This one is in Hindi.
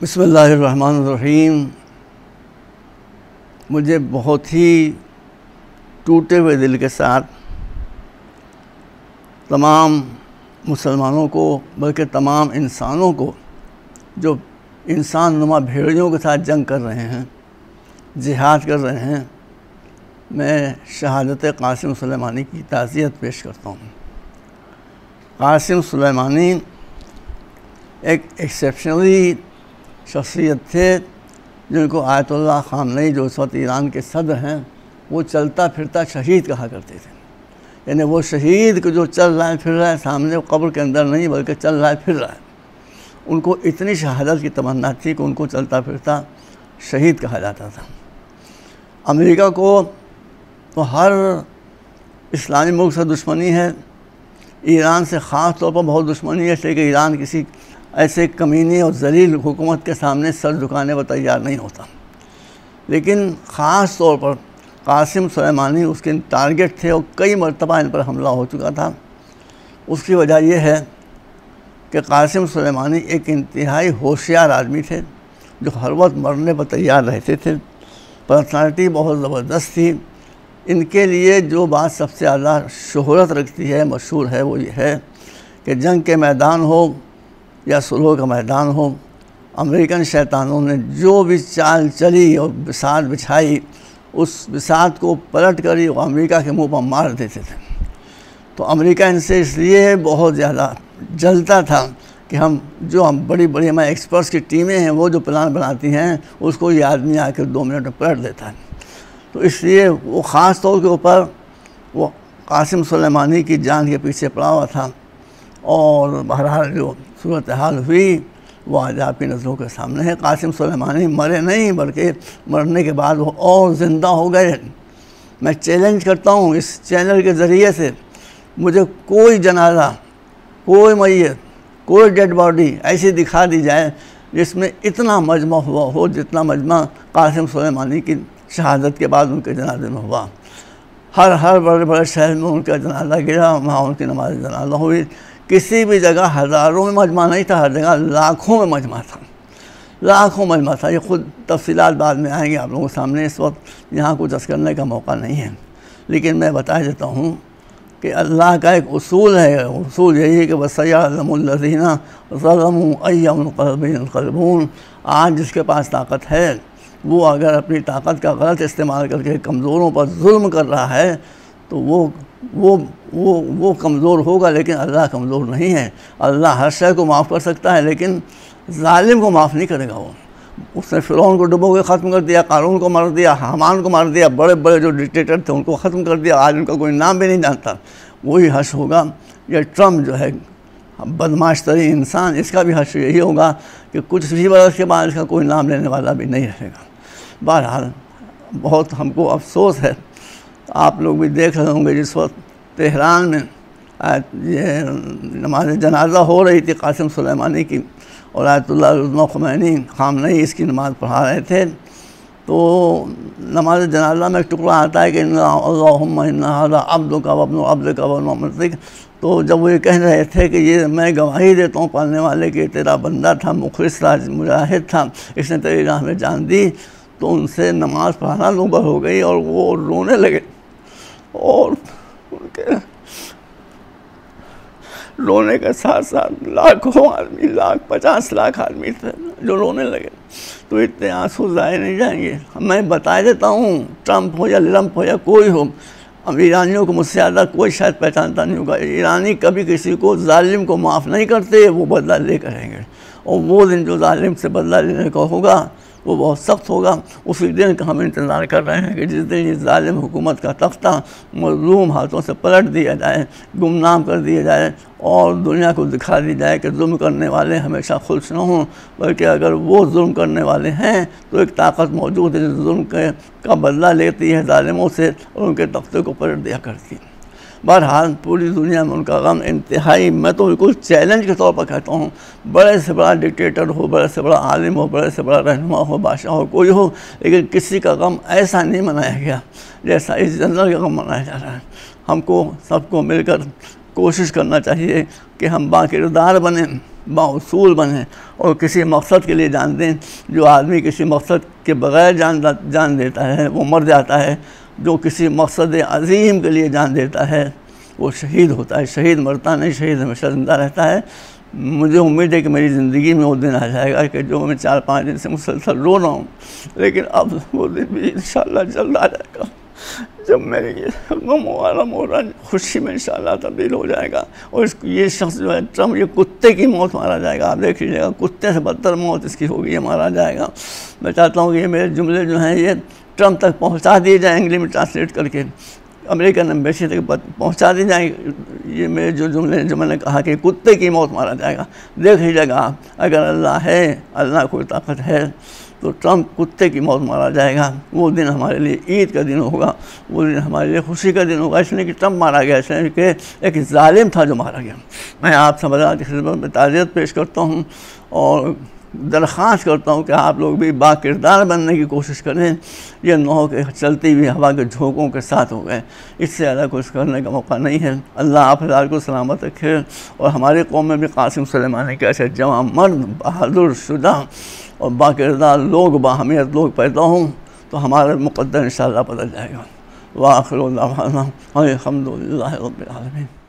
बिस्मिल्लाहिर्रहमानिर्रहीम। मुझे बहुत ही टूटे हुए दिल के साथ तमाम मुसलमानों को, बल्कि तमाम इंसानों को जो इंसान नुमा भेड़ियों के साथ जंग कर रहे हैं, जिहाद कर रहे हैं, मैं शहादत क़ासिम सुलेमानी की ताज़ियत पेश करता हूँ। क़ासिम सुलेमानी एक एक्सेप्शनली शख्सियत थे जिनको आयतुल्लाह ख़ामनई जो इस वक्त ईरान के सदर हैं, वो चलता फिरता शहीद कहा करते थे। यानी वो शहीद को जो चल रहा है फिर रहा है, सामने कब्र के अंदर नहीं बल्कि चल रहा है फिर रहा है। उनको इतनी शहादत की तमन्ना थी कि उनको चलता फिरता शहीद कहा जाता था। अमेरिका को तो हर इस्लामी मुल्क से दुश्मनी है, ईरान से ख़ास तौर पर बहुत दुश्मनी है, इसलिए कि ईरान किसी ऐसे कमीने और ज़लील हुकूमत के सामने सर झुकाने पर तैयार नहीं होता। लेकिन ख़ास तौर पर क़ासिम सुलेमानी उसके टारगेट थे और कई मरतबा इन पर हमला हो चुका था। उसकी वजह यह है कि क़ासिम सुलेमानी एक इंतहाई होशियार आदमी थे जो हर वक्त मरने पर तैयार रहते थे। पर्सनालिटी बहुत ज़बरदस्त थी। इनके लिए जो बात सबसे ज़्यादा शोहरत रखती है, मशहूर है, वो ये है कि जंग के मैदान हो या सुलह का मैदान हो, अमेरिकन शैतानों ने जो भी चाल चली और बिसात बिछाई, उस बिसात को पलट कर वो अमेरिका के मुंह पर मार देते थे। तो अमेरिका इनसे इसलिए बहुत ज़्यादा जलता था कि हम बड़ी बड़ी हमारे एक्सपर्ट्स की टीमें हैं, वो जो प्लान बनाती हैं उसको ये आदमी आकर 2 मिनट में पलट देता है। तो इसलिए वो ख़ास तौर के ऊपर वो क़ासिम सुलेमानी की जान के पीछे पड़ा हुआ था। और बहरहाल जो सूरत हाल हुई वो आज आपकी नज़रों के सामने है। क़ासिम सुलेमानी मरे नहीं, बल्कि मरने के बाद वो और ज़िंदा हो गए। मैं चैलेंज करता हूँ इस चैनल के ज़रिए से, मुझे कोई जनाजा, कोई मैयत, कोई डेड बॉडी ऐसी दिखा दी जाए जिसमें इतना मजमा हुआ हो जितना मजमा क़ासिम सुलेमानी की शहादत के बाद उनके जनाजे में हुआ। हर बड़े बड़े शहर में उनका जनाजा गिरा, वहाँ उनकी नमाज जनाजा हुई। किसी भी जगह हज़ारों में मजमा नहीं था, हर जगह लाखों में मजमा था, लाखों मजमा था। ये ख़ुद तफसीलात बाद में आएंगे आप लोगों के सामने, इस वक्त यहाँ कुछ अर्ज़ करने का मौका नहीं है। लेकिन मैं बता देता हूँ कि अल्लाह का एक उसूल है। उसूल यही है कि वसयअलमुल्लज़ीना ज़लमू अय्युल। आज जिसके पास ताकत है वो अगर अपनी ताकत का गलत इस्तेमाल करके कमज़ोरों पर जुल्म कर रहा है तो वो कमज़ोर होगा, लेकिन अल्लाह कमज़ोर नहीं है। अल्लाह हर शय को माफ़ कर सकता है, लेकिन ज़ालिम को माफ़ नहीं करेगा। वो उसने फ़िरौन को डुबो के ख़त्म कर दिया, क़ारून को मार दिया, हामान को मार दिया, बड़े बड़े जो डिक्टेटर थे उनको ख़त्म कर दिया, आज उनका कोई नाम भी नहीं जानता। वही हश्र होगा। ये ट्रम्प जो है बदमाश तरीन इंसान, इसका भी हश्र यही होगा कि कुछ भी बरस के बाद इसका कोई नाम लेने वाला भी नहीं रहेगा। बहरहाल बहुत हमको अफसोस है, आप लोग भी देख रहे होंगे जिस वक्त तेहरान में ये नमाज जनाजा हो रही थी क़ासिम सुलेमानी की और आयतुल्लाह ख़ामनई इसकी नमाज़ पढ़ा रहे थे, तो नमाज जनाजा में एक टुकड़ा आता है कि अल्लाहुम्मा इन्ना हाज़ा अब्दुका व इब्नु अब्दिका व इब्नु अमतिक। तो जब वो ये कह रहे थे कि ये मैं गवाही देता हूँ पढ़ने वाले कि तेरा बंदा था, मुखलिस था, मुजाहिद था, इसने तेरी राह में जान दी। तो उनसे नमाज़ पढ़ाना मुबह हो गई और वो रोने लगे। और उनके रोने के साथ साथ लाखों आदमी, 50 लाख आदमी थे जो रोने लगे। तो इतने आंसू ज़ाहिर नहीं जाएंगे। मैं बता देता हूँ, ट्रम्प हो या लम्प हो या कोई हो, अब ईरानियों को मुझसे ज़्यादा कोई शायद पहचानता नहीं होगा। ईरानी कभी किसी को, जालिम को माफ़ नहीं करते, वो बदला ले करेंगे। और वो दिन जो जालिम से बदला लेने का होगा वो बहुत सख्त होगा। उसी दिन का हम इंतज़ार कर रहे हैं कि जिस दिन ये ज़ालिम हुकूमत का तख्ता मज़लूम हाथों से पलट दिया जाए, गुमनाम कर दिया जाए और दुनिया को दिखा दी जाए कि जुल्म करने वाले हमेशा खुश न हों, बल्कि अगर वो जुल्म करने वाले हैं तो एक ताकत मौजूद है जो जुल्म का बदला लेती है ज़ालिमों से और उनके तख्ते को पलट दिया करती है। बहरहाल पूरी दुनिया में उनका गम इंतहाई, मैं तो बिल्कुल चैलेंज के तौर पर कहता हूँ, बड़े से बड़ा डिक्टेटर हो, बड़े से बड़ा आलिम हो, बड़े से बड़ा रहनुमा हो, बादशाह हो, कोई हो, लेकिन किसी का गम ऐसा नहीं मनाया गया जैसा इस जनरल का गम मनाया जा रहा है। हमको सबको मिलकर कोशिश करना चाहिए कि हम बाकिरदार बने। बाउसूल बने और किसी मकसद के लिए जान दें। जो आदमी किसी मकसद के बग़ैर जान देता है वो मर जाता है, जो किसी मकसद अज़ीम के लिए जान देता है वो शहीद होता है। शहीद मरता नहीं, शहीद हमेशा ज़िंदा रहता है। मुझे उम्मीद है कि मेरी ज़िंदगी में वो दिन आ जाएगा कि जो मैं 4-5 दिन से मुसलसल रो रहा हूँ, लेकिन अब वो दिन भी इंशाअल्लाह जल्द आ जाएगा जब मेरे ये गम हो रहा खुशी में इंशाअल्लाह तब्दील हो जाएगा। और ये शख्स जो है ट्रम्प, ये कुत्ते की मौत मारा जाएगा। आप देख लीजिएगा, कुत्ते से बदतर मौत इसकी होगी, ये मारा जाएगा। मैं चाहता हूँ कि ये मेरे जुमले जो हैं ये ट्रम्प तक पहुँचा दिए जाएँ, इंग्लिश में ट्रांसलेट करके अमेरिकन एम्बेसी तक पहुँचा दी जाए। ये मेरे जो जुमले जो मैंने कहा कि कुत्ते की मौत मारा जाएगा, देख लीजिएगा आप, अगर अल्लाह है, अल्लाह कोई ताकत है तो ट्रम्प कुत्ते की मौत मारा जाएगा। वो दिन हमारे लिए ईद का दिन होगा, वो दिन हमारे लिए खुशी का दिन होगा, इसलिए कि ट्रम्प मारा गया, इसलिए कि एक जालिम था जो मारा गया। मैं आप सब की खिदमत में ताज़ियत पेश करता हूँ और दरख्वास्त करता हूँ कि आप लोग भी बाकिरदार बनने की कोशिश करें। ये न हो कि चलती हुई हवा के झोंकों के साथ हो गए, इससे ज़्यादा कुछ करने का मौका नहीं है। अल्लाह आप हज़ार को सलामत रखे और हमारे कौम में भी कासिम सुलेमानी के ऐसे जवां मर्द, बहादुर, शुजा और बाकिरदार लोग, बाहमियत लोग पैदा हों तो हमारा मुक़द्दर इंशाअल्लाह बदल जाएगा। व आखिर दावाना अल्हम्दुलिल्लाहि रब्बिल आलमीन।